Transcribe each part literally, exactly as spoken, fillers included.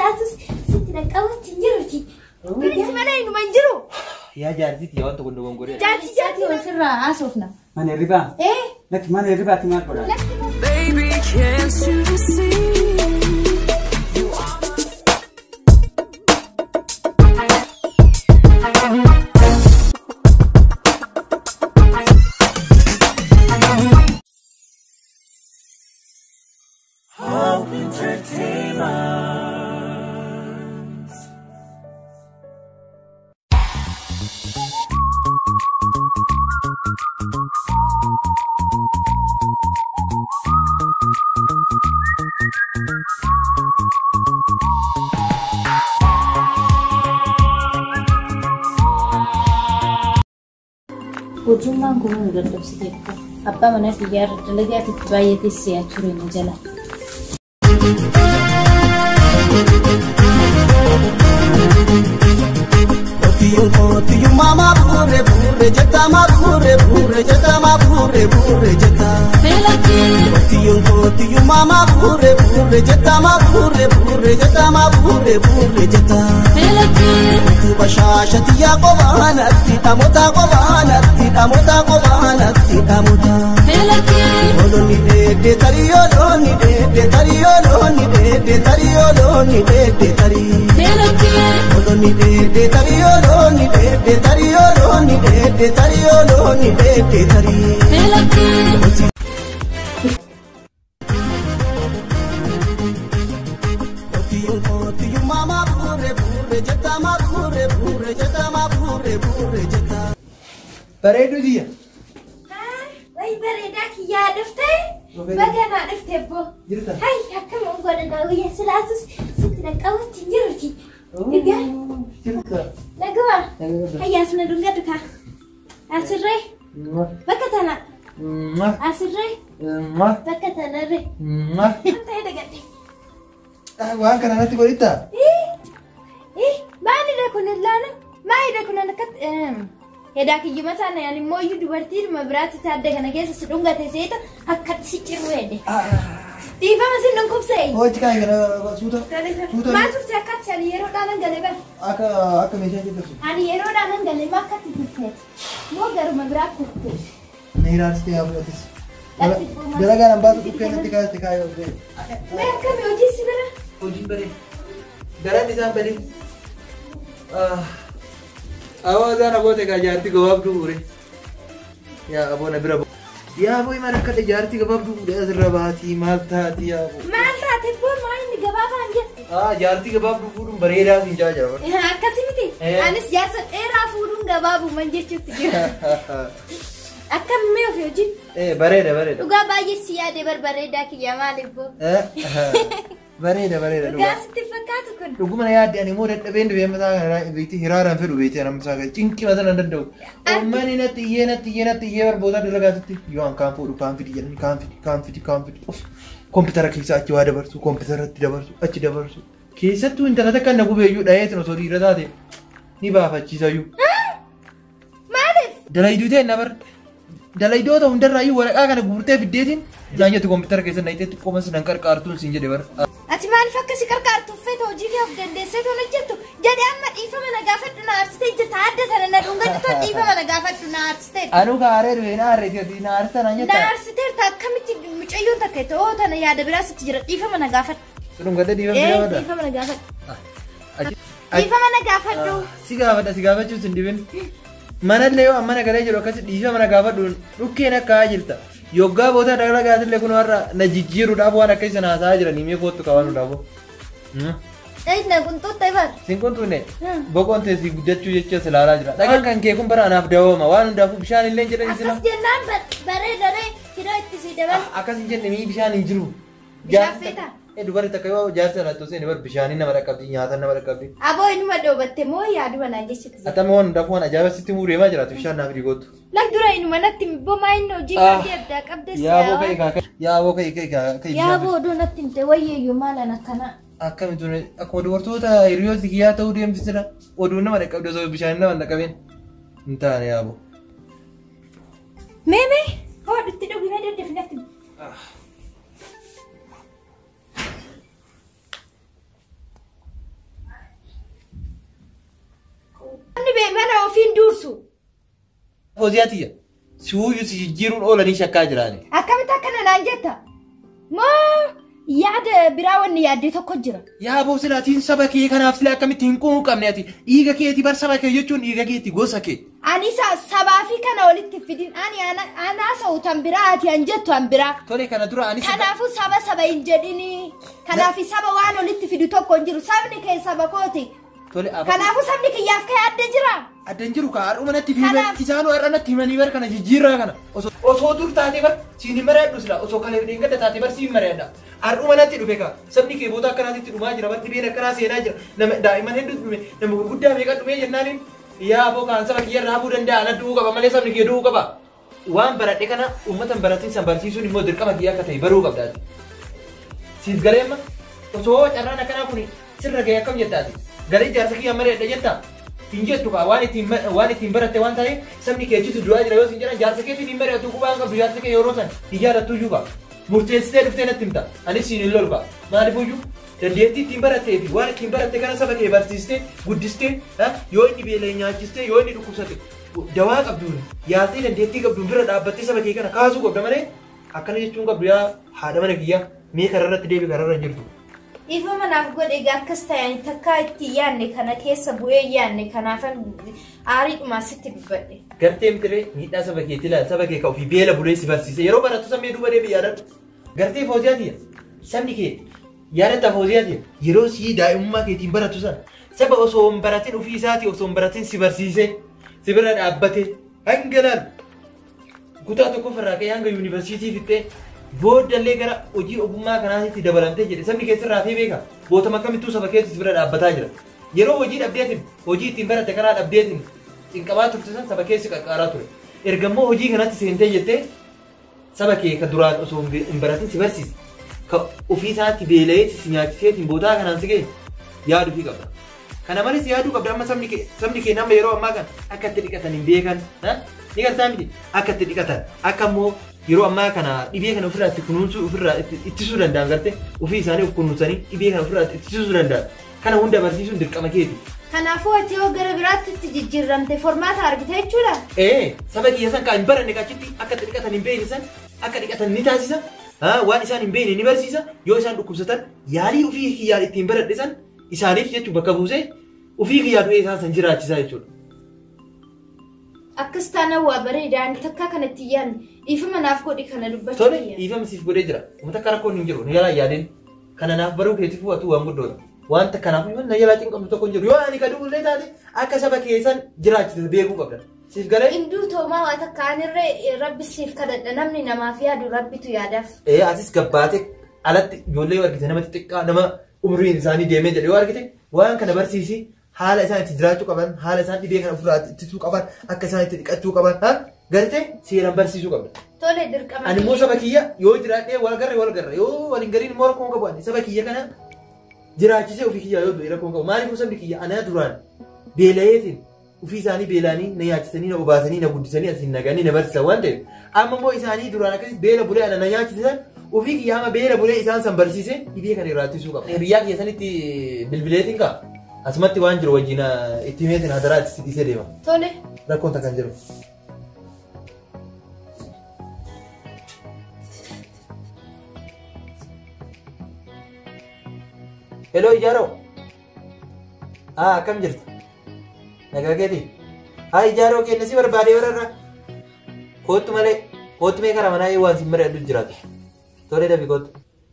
سلاسس ست نقوت تنجروتي بس ما لين منجرو يا جارتي يا وانت كنت بقول جارتي جارتي وسرة عاصفنا من الربا ايه لك من الربا كمان كلها Baby, can't you see? Hope Entertainment. وجمعن كمان قدام سيدك أبا من أفجار دلقات تباية السياتوري مجلة Kotiyun kotiyun mama bure bure jeta ma bure bure jeta ma bure bure jeta. Kotiyun kotiyun mama bure bure jeta ma bure bure jeta ma bure bure jeta. Tu bashashati ya qobanati tamota qobanati tamota qobanati tamota. Oloni de de tariyo oloni de de tariyo oloni de de tariyo oloni de de tari. Oloni de de tariyo oloni de de tariyo oloni de de tariyo oloni de de tari. Kotiyun kotiyun mama bure bure jeta ma bure bure jeta ma bure bure jeta. بريدو دي وي بريدك يا دفتي بقنا دفتي بو هاي حكم أقولنا ويا سلاسس ست نقوت تنجروتي إيجا لقوا هيا سنا دونجاتك أسرّي بكتنا أسرّي بكتنا ري أنت هذا قدي وان كان انا تقول انت إيه إيه ما أدري كنا لنا ما أدري كنا نكت هداك يجي مثلا يعني مو يدو برتير مبرات تعدي أنا كيس سدونغا تسيتا هكذا سيتشر ويدي تيفا ما سين نكوب سي هو تكاي كنا سوتا سوتا ما تفسي أكاد شالي يرو دانا غالبا اكا اكا ميشا جدا أنا يرو دانا غالبا كاتي تفسي مو غير مبرات كوكتي नहीं रास्ते आप लोग जरा क्या नंबर तो क्या नहीं दिखाया दिखाया उसे मैं कब ओजी सिबरा ओजी बरे जरा निजाम बरे आवाज़ आना बहुत है क्या जाती गवाब दूरे या अबो नबीरा या अबो इमारत का जाती गवाब दूरे अज़रा बाती मालता थी या मालता थी वो माइन गवाब आंगे हाँ जाती गवाब दूर बरेरा इंजा जावा हाँ कैसी मिटी अनिस यार एरा फूडूं गवाब मंजे चुप्पी أكم ميو في وجه؟ إيه بريدة بريدة. وقا باجي السيادة بربريدة كي يا مالبو. إيه بريدة بريدة. وقا ستفكاتو كن. لو قمنا يا دي أنا مورد أبين بيا مثلا بيتي هرارا في البيت أنا مثلا تينكي مثلا ندو. أماني نتيجة نتيجة نتيجة بربودا دلقاتي. يوان كان فورو كان في ديجان كان في كان في كان في. كمبيوتر كيسا أشوا دبرتو كمبيوتر دبرتو أشي دبرتو. كيسا تو إنت كذا كان نقول بيجو دايت نصوري رزادي. نبى فاتشي سايو. مالف. دلايدو ده نبر. دلايدو ده هندر رايو ولا أنا غورته في ديتين جانية تو كمبيوتر كيسا نايته تو كومس نانكر كارتون سينجا دبر أتي ما نفكر سكر كارتون فيت وجي في أفضل دسته ونجتو جد أما إيفا من أجافت نارستي جتعدد أنا نرونجا تطلع إيفا من أجافت نارستي أنا كاره روينا أريد يدي نارستا نانية نارستي تكمل مش أيون تكتو تنا يا دبراس تجرا إيفا من أجافت ترون كده ديفا إيه بيرا إيفا من أجافت إيفا من أجافت دو سيجافة سيجافة شو سنديبن mana leo amana kale jiro kasi diisha mana gafa dun dukkena kaajirta yogga bota dagala gaatille kun warra na jijjiru daabo wana kaisa na saajira nime kottu kawanu daabo hmm ay na kun to taybar sin kun tunne bogon te si guddachu jecha salala jira daga kan ke kun bara anaf dawo ma wanu dafu bishan illen jira isla akas jennan bare dare kira itti si dabal akas jenne mi bishan injiru jafeta e dubare takayo jaarsa la to se ne bar bishani na marakabdi nyaata na marakabdi abo inuma dobatte mo yaadu wana jechiti atamon dafu wana jaba sitti mure ma jira to bishan na frigotu lak dura inuma natti bo maino jikati adda qabdes ya bo kai ka ya bo kai kai kai ya bo do natti te waye yu mala nakana akkami tun akkuma dubartoota hiriyooti kiyyaa ta'uu deemsisira oduu nama dhaqqabde osoo bishaan nama dhaqqabeen hin taane yaabo. Meeme hodhu itti dhugina deddeefi natti. buusu. Fooziyaatiyya. Suuyyuu si jijjiiruun oolanii shakkaa jiraani. Akkamitti akkana naan jetta? Moo yaada biraa wanni yaadde tokko jira. Yaa boosiraatiin saba kee kanaaf sila akkamitti hin quuqamne ati dhiiga keeti bar saba kee jechuun dhiiga keeti gosa kee. Ani sabaa fi kana walitti fidin ani anaa sa'uutan biraa ati an jettu an biraa. Tole kana dura ani kanaafuu saba saba hin jedhini. Kanaafi saba waan walitti fidu tokko hin jiru. Sabni kee saba kooti. Tole afa. Kanaafuu sabni kiyyaaf kee adda jira. Adda hin jiru ka har'uma natti fiime isaanuu har'a natti himanii bar kana jijjiirraa kana. Osoo dur taatee bar siin hin mari'adhu sila osoo kana hin gadda taatee bar siin mari'adha. Har'uma natti dhufe ka sabni kee boota akkanaatitti dhumaa jira bar dhibeen akkanaa seenaa jira. Nama daa'imman hedduu dhume nama gurguddaa meeqa dhumee jennaaniin yaa aboo kaan saba kiyya irraa hafuu danda'a ana du'uu qaba malee sabni kiyya du'uu qaba. Waan baradhe kana uummatan baratiin san barsiisuun immoo dirqama kiyya akka ta'e baruu qabdaati. Siif galee amma osoo carraan akkanaa kun sirra gahee akkam jettaati. Galee jaarsa kiyya mari'adha jettaa. Hin jettu kaa waan ittiin waan ittiin baratte waan ta'eef sabni kee achitti du'aa jira yoo sin jedhan jaarsa keetiin hin mari'atu qubaan qabdu jaarsa kee yeroo san ijaarattu iyyuu qaba. Murteessitee dhuftee natti himta. Anis siin hin lolu qaba. Maaliif iyyuu dandeettii ittiin barattee fi waan ittiin baratte kana saba kee barsiistee guddistee yoo inni beelee nyaachistee yoo inni dhukkubsate dawaa qabduun yaadtee dandeettii qabduun bira dhaabbattee saba kee kana kaasuu qabda malee akkana jechuun qabdu yaa haadha mana kiyyaa mee kararratti deebi kararra jirtu. Ifa manaaf godhe akkas ta'an takkaa itti yaanne kana keessa bu'ee yaanne kanaafan aariidhumaa sitti dubbadhe. Gartee mtiree miidhaa saba keetti ilaala saba kee ka ofii beela bulee si barsiise yeroo barattu sammee duuba deebi yaadadhu. Gartee Fooziyaatiya sabni kee yaadatta Fooziyaatiya yeroo sii daa'imummaa keetiin baratu sana saba osoo hin baratin ofii isaatii osoo hin baratin si barsiise si bira dhaabbate hanga laal kutaa tokko irraa ka'ee hanga yuunivarsiitii fixxee booddallee gara hojii ogummaa kanaatti dabalamtee jedhe sabni keessa raafee beeka bootama akkamittuu saba keessa bira dhaabbataa jira yeroo hojii dhabdeetiin hojii ittiin baratte karaa dhabdeetiin cinqabaa turte san saba keessi qaqqaaraa ture ergammoo hojii kanatti seentee jettee saba kee ka duraan osoo hin baratin si barsiise ka ofii isaatti beela'ee si nyaachiseetiin bootaa kanaan si ga'e yaaduu fi qabda. Kana malees yaaduu qabda amma sabni kee sabni kee nama yeroo ammaa kan akka itti dhiqatan hin beekan ni gartaa miti akka itti dhiqatan akka immoo yeroo ammaa kana dhibee kana ofirraa itti kunuunsuu ofirraa ittisuu danda'an gartee ofii isaanii of kunuunsanii dhibee kana ofirraa ittisuu danda'an kana hunda barsiisuun dirqama keeti. Kanaafuu ati yoo gara biraatti itti jijjiiramte formaata argite jechuudha. Ee saba kiyya san kan hin baranne qachitti akka itti dhiqatan hin beeksisan akka dhiqatan ni taasisa waan isaan hin beekne ni barsiisa yoo isaan dhukkubsatan yaalii ofii kiyyaan ittiin baradhe san isaaniif jechuun bakka buusee ofii kiyyaa du'ee isaan san jiraachisaa jechuudha. Akkas taana waa bareedaan takka kanatti yaadne dhiifama naaf godhi kana dubbachuu. Tole dhiifama siif godhee jira uummata akka rakkoon hin jiru ni jalaa yaadeen kana naaf baruu keetiif watuu waan guddoodha. Wanta kanaaf immoo na jalaa cinqamtu tokko hin jiru yoo ani ka du'ullee taate akka saba keessan jiraachise beekuu qabda. Siif galee. Induu toomaa waa takka anirree rabbi siif kadhadha namni namaaf yaadu rabbitu yaadaaf. Ee asis gabbaate alatti ijoollee yoo argite namatti xiqqaa nama umriin isaanii deemee jedhe yoo argite waan kana barsiisi haala isaan itti jiraachuu qaban haala isaan dhibee kana ofirraa ittisuu qaban akka isaan itti dhiqachuu qaban gartee seeraan barsiisuu qabda. Tole dirqama. Ani immoo saba kiyya yoo jiraadhee wal garre wal garre yoo waliin gariin immoo rakkoon qabu ani saba kiyya kana jiraachisee ofii kiyyaa yoo du'e rakkoon qabu maaliif sabni kiyya anaa duraan beela'eetiin ofii isaanii beelaanii na nyaachisanii na obaasanii na guddisanii asiin naganii na barsiisan waan ta'eef amma immoo isaanii duraan akkasii beela bulee ana na nyaachisan ofii kiyyaa ama beela bulee isaan san barsiisee dhibee kana irraa ittisuu qaba. Hiriyaa kiyya sanitti bilbileetiin kaa asumatti waan jiru wajjin itti meetiin hadaraa itti dhiisee deema. Tole. Rakkoon takka hin jiru. Hello Ijaaroo. Ah akkam jirta? Nagaa keeti? Ah Ijaaroo keenya si barbaadee warra kootu malee kootu mee karaa manaa waan si mari'adhu jiraatu. Tole dabi kootu.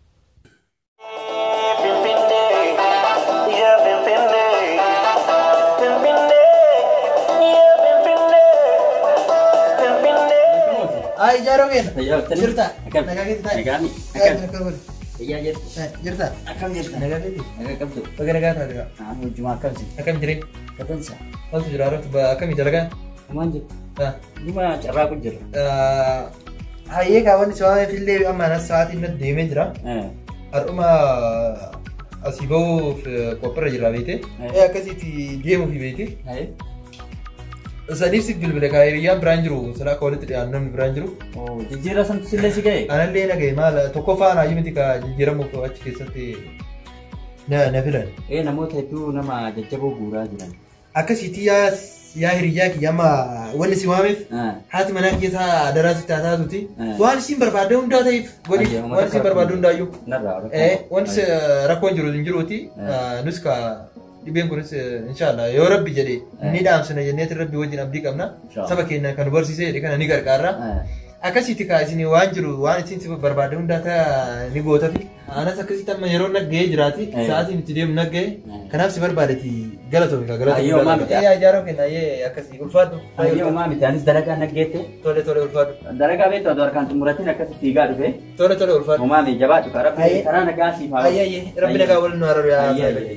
Ah Ijaaroo keenya. Jirta? Nagaa keeti taa'e? Nagaa mi? Akkam Iya jirta. jirta? Akkam jirta? Nagaa keeti? Nagaa qabdu. Baga nagaa taate. Ah hojjuma akkam si? Akkam jiree? Katansa. Wanti jira irratti akkamii dalagaa? Maan jirta? Dhuma carraa kun jira. Hayyee kaawwanni sababa fillee amma anas sa'aatiin natti deemee jira. Har'uma asii bahuuf qophiirra jira beekte. Akkasitti deemuuf beekte. Sadiif si bilbile kaa hiriyyaan biraan jiru sana akka walitti dhiyaatu namni biraan jiru. Jijjiirra santu sillee si ga'e? Anallee na ga'e maal tokkoffaa naa miti kaa jijjiiramuuf achi keessatti na filan. Ee namoota hedduu nama jajjaboo guuraa jiran. Akkasitti yaa يا هرياك يا ما ولا سوامف هات مناك يسا دراسة تاتاتوتي وان سين بربادون دا تايف قولي وان سين بربادون دا يو ايه وان سي ركوان جرو دنجروتي نسكا يبين كورس ان شاء الله يا ربي جدي ندام سنه جنات ربي وجنا بديك امنا سبكينا كان برسي سي كان نيغر قارا akasiti kaasini waan jiru waan isin si barbaade hunda ta ni goota fi anas akasiti amma yeroo naggee jiraati sa'aatiin itti deemu naggee kanaaf si barbaadeti galatoomi ka galatoomi ee ajaaroo kenna ee akasii ulfaadhu ayyoo maami taanis dalagaa naggeette tole tole ulfaadhu dalagaa beektu adoo harkaan xumuratiin akkasii fiigaa dhufe tole tole ulfaadhu maami jabaadhu ka rabbi karaa nagaa siif haa ayye ayye rabbi nagaa wal nu hararu yaa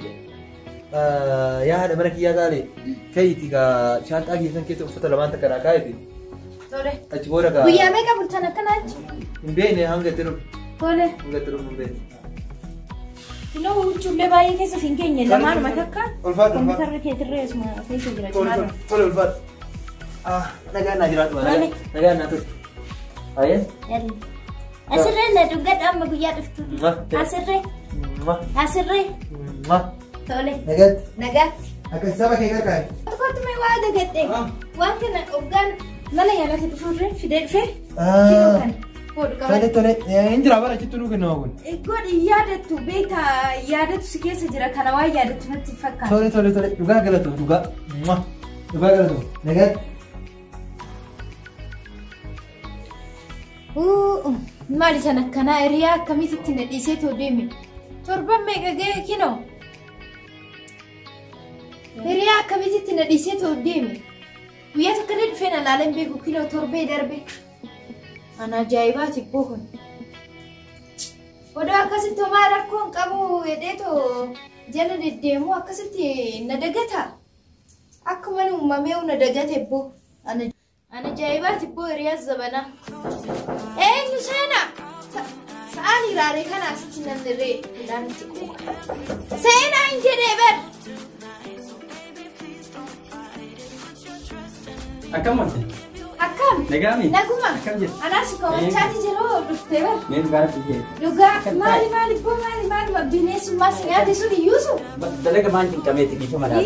yaa haadha mana kiyyaa taale kayiiti ka shaanxaa keessan keessa uffata lamaan takka naa kaayeti Tole. Achi booda ka. Guyyaa meeqa bulchan akkana achi? Hin beekne hanga tiru. Tole. Hanga tiru hin beekne. Kunoo huccuullee baay'ee keessa siin keenye lamaanuma takka. Ulfaadhu. Kompiitarri keetirree asuma keessa jira. Tole tole ulfaadhu. Ah nagaa naa jiraatu baala. Nagaa naa tole. Ayyee. Yalli. Asirree na dhugadha amma guyyaa dhuftu. Asirree. Asirree. Tole. Nagaatti. Nagaatti. Akka saba kee gargaare. Tokkotti mee waa dagadhee. Waan kana hoggaan mala yaalatti dhufuurree fidee dhufee. Ah. Tole tole. Injira bara achitti nuu kennamu kun. Godhi yaadattu beektaa yaadattu si keessa jira kana waa yaadattu natti fakkaata. Tole tole tole dhugaa galatu dhugaa. Dhugaa galatu. Nagaatti. Maali sana akkanaa hiriyaa akkamitti na dhiisee too deeme? Torban meeqa ga'e kinoo? Hiriyaa akkamitti na dhiisee too deeme? Guyyaa tokko illee dhufee na laaleen beeku kinoo torbee darbe. Ana ajaa'ibaati bookon. Odoo akkasitti homaa rakkoon qabu hedheetoo jala deddeemuu akkasitti na dagata. Akkuma uumamee na dagate boo. Ana ajaa'ibaati boo hiriyaa zabanaa. Eenyu seenaa? Sa'aan hiraaree kana asitti nan dirree ilaalchi qofa. Seenaa hin jedhee bar. Akkam walte? Akkam? Nagaami? Naguma? Akkam jirtu? Anaas komachaati jiruu dhuftee bar. Mee dhugaa dhuftee? Dhugaa maali maali boo maali maali bineensummaa si nyaate sun iyyuusu? Dalaga maan qabeeti dhiifama laata?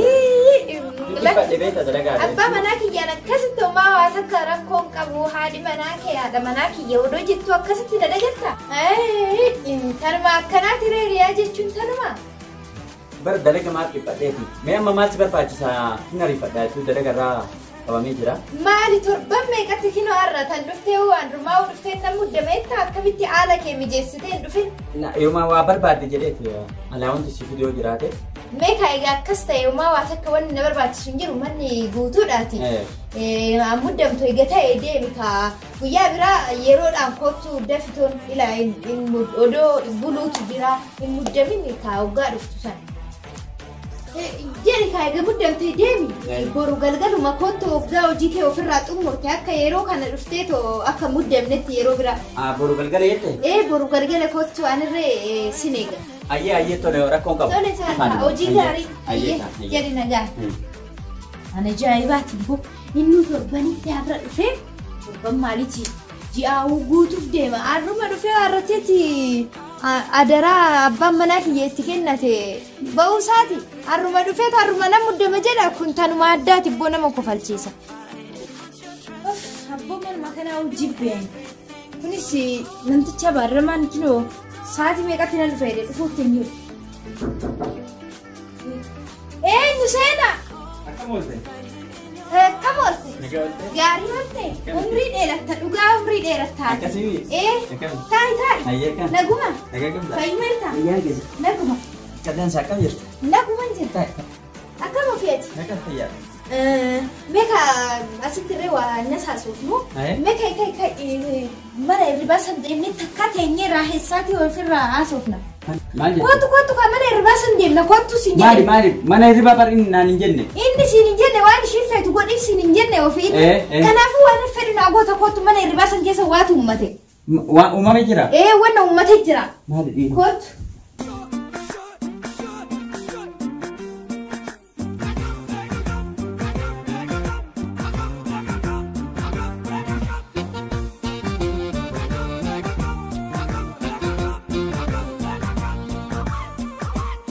Abbaa manaa kiyyaan akkasitti homaa waa takka rakkoon qabu haadhi manaa kee haadha manaa kiyya odoo jettu akkasitti na dhagatta. Tanuma akkanaati reeriyaa jechuun tanuma. Bara dalaga maal qixxateeti? Mee amma maaltu barbaachisaa hin ariifadhaa jechuun dalaga irraa qabamee jira? Maali torban meeqatti kinoo har'a tan dhuftee waan dhumaa dhuftee nan muddameetta akkamitti haala kee mijeessitee hin dhufin? Yooma waa barbaadde jedheeti alaa wanti si fidoo jiraate. Meeqa egaa akkas ta'e homaa waa takka wanni na barbaachisu hin jiru manni guutuudhaati. Muddamtu egaa ta'e deemi kaa guyyaa biraa yeroodhaan kootu dafitoon ilaa odoo buluutu jira hin muddamin kaa waggaa dhuftu sana. Jedhi kaa egaa muddamtee deemi. Boru galgaluma kootu waggaa hojii kee ofirraa xumurte akka yeroo kana dhuftee too akka muddamnetti yeroo biraa. Boru galgala jette? Ee boru galgala kootu anirree sin eega. Ayyee ayyee tole rakkoon qabu. Tole taata hojii gaarii ayyee jedhi nagaa. Ana ajaa'ibaati boo inni torbanitti har'a dhufee torban maaliiti ji'aawuu guutuuf deema har'uma dhufee har'ateeti adaraa abbaan manaa kiyya itti kennate ba'uu isaati har'uma dhufee har'uma nama muddama jedha kun tanuma addaati boo nama kofalchiisa. Abboo manuma kanaa hojii beeyan kunis namticha baarramaan kinoo. Saati meeqatti na dhufee dhufuutti hin jiru. Eenyu seenaa? Akkam oolte? Akkam oolte? Gaarii oolte? Umrii dheeratta dhugaa umrii dheeratta. Akkasii? Ee taayi taayi. Ayyee kan? Naguma? Nagaa gamtaa? Fayyimeerta? Ayyaa gadi. Naguma? Qilleensa akkam jirta? Naguma hin jirta? Akkam ofeeti? Nagaa fayyaa. Meka asitti illee waa na saasuufnu. Meka ika mana hirribaa san deemnee takka teenyee raaheessaatii ofirraa haasofna. Maal jedhu? Kootu kootu kan mana hirribaa san deemna kootu siin jenne. Maali maali mana hirribaa bar inni naan hin jenne. Inni siin hin jenne waan ishiin feetu godhi siin hin jenne ofii. Kanaafuu waan fedhu naa goota kootu mana hirribaa san keessa waatu uummate. Uumame jira? Ee wanna uummate jira. Maali dhiirri? Kootu.